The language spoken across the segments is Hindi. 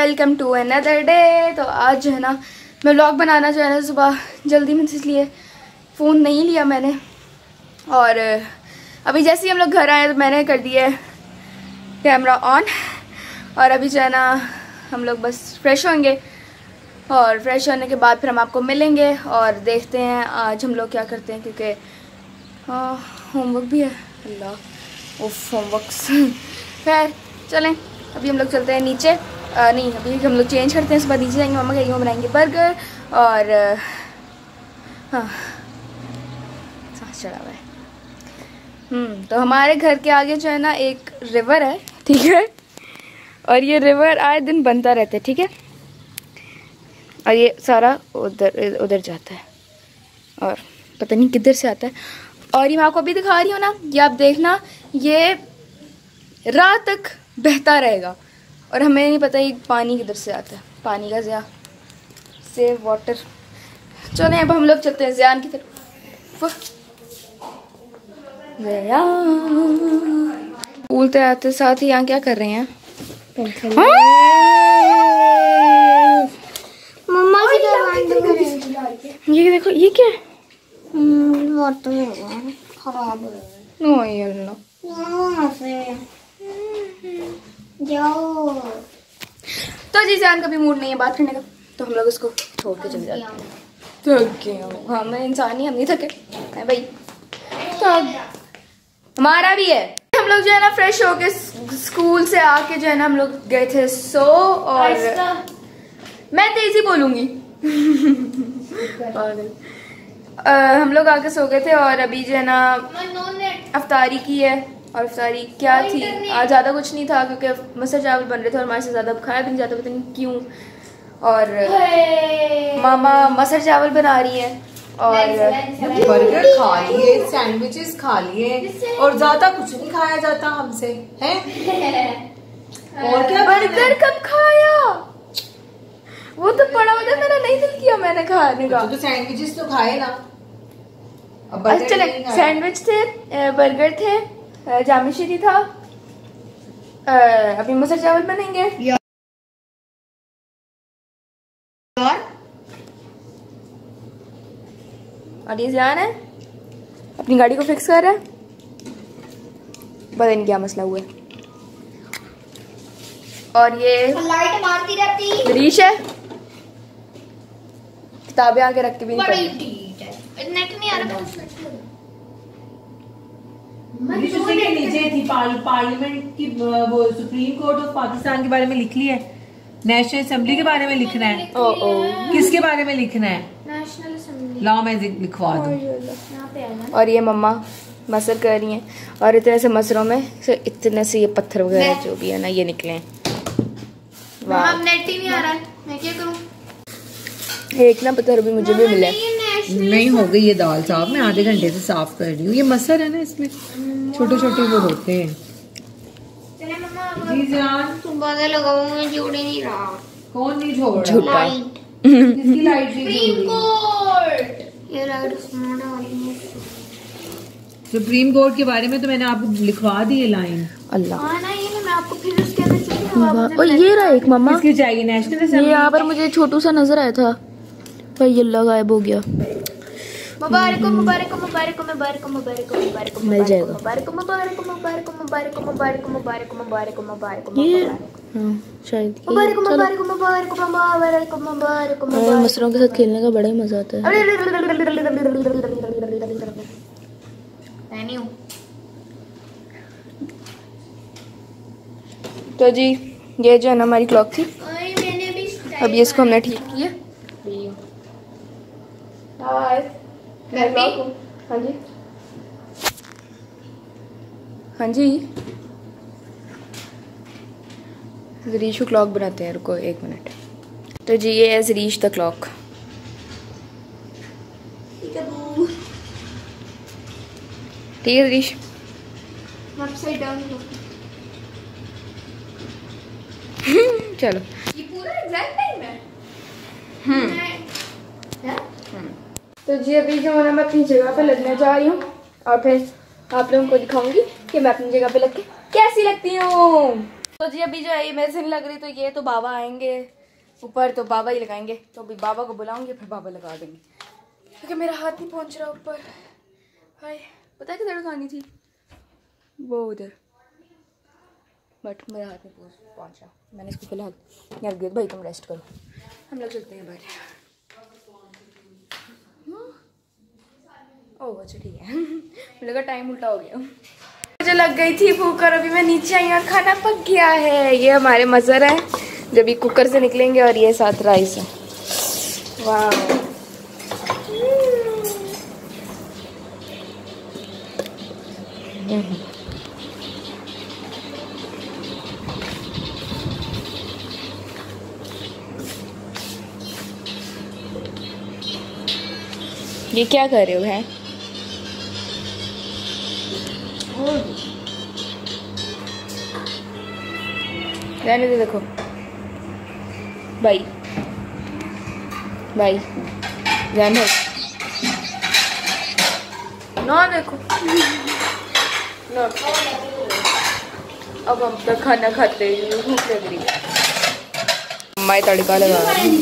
Welcome to another day. तो आज जो है ना मैं व्लॉग बनाना जो है ना सुबह जल्दी में, इसलिए फ़ोन नहीं लिया मैंने। और अभी जैसे ही हम लोग घर आए तो मैंने कर दिया कैमरा ऑन। और अभी जो है ना हम लोग बस फ्रेश होंगे और फ्रेश होने के बाद फिर हम आपको मिलेंगे और देखते हैं आज हम लोग क्या करते हैं, क्योंकि होमवर्क भी है। अल्लाह उफ होमवर्क। खैर चलें, अभी हम लोग चलते हैं नीचे। नहीं, अभी हम लोग चेंज करते हैं, सुबह नीचे जाएंगे, मम्मा कहेंगे बनाएंगे बर्गर। और हाँ सांस चढ़ा हुआ है। तो हमारे घर के आगे जो है ना एक रिवर है, ठीक है। और ये रिवर आए दिन बनता रहता है, ठीक है। और ये सारा उधर उधर जाता है और पता नहीं किधर से आता है। और ये मैं आपको अभी दिखा रही हूँ ना, ये आप देखना, ये रात तक बहता रहेगा और हमें नहीं पता ये पानी किधर से आता है। पानी का ज़िया, सेव वाटर। चलें अब हम लोग चलते हैं ज़ियान की तरफ। बोलते आते साथ ही यहाँ क्या कर रहे हैं? मम्मा ये देखो, ये क्या है? खराब जाओ। तो जी जान का भी मूड नहीं है बात करने का, तो हम लोग उसको छोड़ के चले जाते हैं। थक गए हम, हम इंसान ही, हम नहीं थके हैं भाई। तो हमारा भी है। हम लोग जो है ना फ्रेश होके स्कूल से आके जो है ना हम लोग गए थे सो। और मैं तेजी बोलूंगी। हम लोग आके सो गए थे और अभी जो है ना अफ्तारी की है। और अफ्तारी क्या थी आज, ज़्यादा कुछ नहीं था क्योंकि मसर चावल बन रहे थे और हमारे से ज़्यादा खाया भी नहीं जाता, पता नहीं क्यों। और मामा मसर चावल बना रही है और बर्गर खा लिए, सैंडविचेस खा लिए और ज्यादा कुछ नहीं खाया जाता हमसे, हैं? और क्या? बर्गर कब खाया? वो तो पड़ा हुआ था, मेरा नहीं दिल किया मैंने खाने का। तो सैंडविचेस तो खाए ना। अच्छा चले, सैंडविच थे, बर्गर थे, जामी शीरी था, अभी मसर चावल बनेंगे। और ये जान है अपनी गाड़ी को फिक्स कर रहा है, पता नहीं क्या मसला हुआ है। और ये लाइट मारती रहती रीश है, किताबें आके रख के भी नहीं पढ़ी। नेट नहीं आ रहा। के नीचे थी पार्लियामेंट की, वो सुप्रीम कोर्ट ऑफ पाकिस्तान के बारे में लिख ली है, नेशनल असेंबली के बारे में लिखना है। किसके बारे में लिखना है? National assembly. लाओ मैं लिखवा दूं। और ये मम्मा मसर कर रही हैं और इतने से मसरों में से इतने से ये पत्थर वगैरह जो भी है ना ये निकले हैं। वाह, नेट ही नहीं आ रहा है, मैं क्या करूं? एक ना पत्थर भी मुझे भी मिले। नहीं हो गई ये दाल साफ, मैं आधे घंटे से साफ कर रही हूँ। ये मसर है ना, इसमें छोटे छोटे वो होते हैं। चले मम्मा, जी जान, सुबह से लगाऊं, मैं जोड़ ही नहीं रहा। कौन नहीं छोड़ रहा? झूठा। लाइट, किसकी लाइट नहीं जोड़ कोर्ट, ये लाइट स्मार्ट वाली है। सुप्रीम कोर्ट के बारे में तो मैंने आपको लिखवा दी है लाइन। अल्लाह। हाँ ना, ये मैं आपको फिर उसके अंदर चली। और ये रहा एक मम्मा, किसकी चाहिए? नेशनल ये असेंबली। यहाँ पर मुझे छोटू सा नजर आया था, पर ये अल्लाह गायब हो गया। मुबारक मुबारक मुबारक मुबारक मुबारक मुबारक मिल जाएगा। मुबारक मुबारक मुबारक मुबारक मुबारक मुबारक मुबारक मुबारक ये हाँ शायद मुबारक मुबारक मुबारक मुबारक मुबारक मुबारक। मसरों के साथ खेलने का बड़ा ही मजा आता है। तो जी ये जो है ना हमारी क्लॉक थी, अब ये इसको हमने ठीक किया। हाँ जी हाँ जी, जरीश को क्लॉक बनाते हैं, रुको एक मिनट। तो जी ये है जरीश द क्लॉक। ठीक है जरीश, अपसाइड डाउन। चलो। ये पूरा एग्जैक्ट टाइम है। तो जी अभी जो है मैं अपनी जगह पे लगने जा रही हूँ और फिर आप लोगों को दिखाऊंगी कि मैं अपनी जगह पे लग के कैसी लगती हूँ। तो जी अभी जो है मेरे से नहीं लग रही, तो ये तो बाबा आएंगे ऊपर तो बाबा ही लगाएंगे। तो अभी बाबा को बुलाऊंगी फिर बाबा लगा देंगे, क्योंकि मेरा हाथ नहीं पहुंच रहा ऊपर। हाय पता है किधर लगानी थी, वो उधर, बट मेरा हाथ नहीं पहुंचा। मैंने इसको फिलहाल यार दिया, भाई तुम रेस्ट करो, हम लोग चलते हैं बाहर। ओह अच्छा ठीक है। मुझे लगा टाइम उल्टा हो गया। मुझे लग गई थी भूख और अभी मैं नीचे आई और खाना पक गया है। ये हमारे मज़र है जब ये कुकर से निकलेंगे, और ये साथ राइस है। वाह ये क्या कर रहे हो है? रहने दे, देखो भाई भाई ध्यान है ना, देखो ना। अब हम तो खाना खाते हैं, भूख लग रही है। मैं तड़का लगा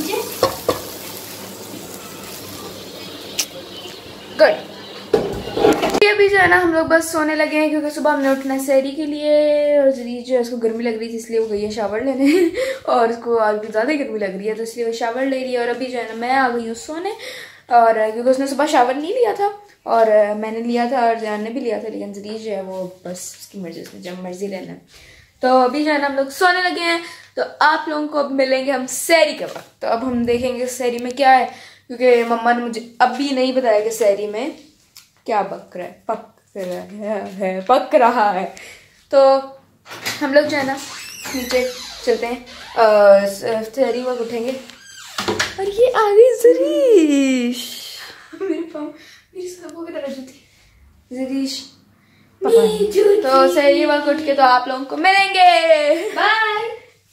गुड। अभी जो है ना हम लोग बस सोने लगे हैं, क्योंकि सुबह हमने उठना है सहरी के लिए। और जरीज जो है उसको गर्मी लग रही थी, इसलिए वो गई है शावर लेने। और उसको आज भी ज़्यादा गर्मी लग रही है, तो इसलिए वो शावर ले रही है। और अभी जो है ना मैं आ गई हूँ सोने, और क्योंकि उसने सुबह शावर नहीं लिया था और मैंने लिया था और जान ने भी लिया था, लेकिन जरीज जो है वो बस उसकी मर्जी, उसने जब मर्जी लेना है। तो अभी जो है ना हम लोग सोने लगे हैं। तो आप लोगों को अब मिलेंगे हम सहरी के वक्त। तो अब हम देखेंगे सहरी में क्या है, क्योंकि मम्मा ने मुझे अभी नहीं बताया कि सहरी में क्या पक रहा है, पक रहा है। तो हम लोग जो है ना नीचे चलते हैं, सहरी वक्त उठेंगे। और ये आ गई जरीश, मेरे पाँव मेरी सांपों की तरह जूती जरीश। तो सहरी वक्त उठ के तो आप लोगों को मिलेंगे। बाय।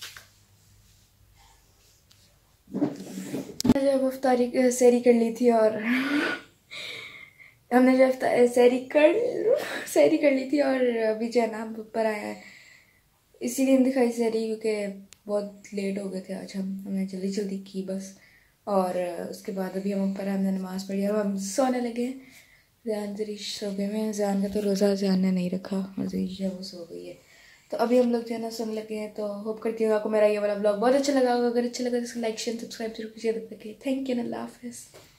जब अफ्तारी सहरी कर ली थी और हमने जब सहरी कर ली थी, और अभी जो है ना हम ऊपर आया है, इसीलिए हम दिखाई सहरी, क्योंकि बहुत लेट हो गए थे आज। हमने जल्दी जल्दी की बस। और उसके बाद अभी हम ऊपर आए, हमने नमाज़ पढ़ी और हम सोने लगे हैं। ज़ान जरीश सो गए हैं, ज़ान का तो रोज़ा ज़ान ने नहीं रखा और जरीश है वो सो गई है। तो अभी हम लोग जो है ना सोने लगे हैं। तो होप करती हूँ आपको मेरा ये वाला ब्लॉग बहुत अच्छा लगा होगा। अगर अच्छा लगा तो लाइक शेयर सब्सक्राइब जरूर कीजिए। तब तक के थैंक यू, अल्लाह हाफ़िज़।